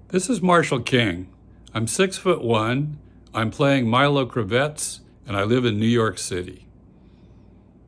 This is Marshall King. I'm 6'1". I'm playing Milo Cravath, and I live in New York City.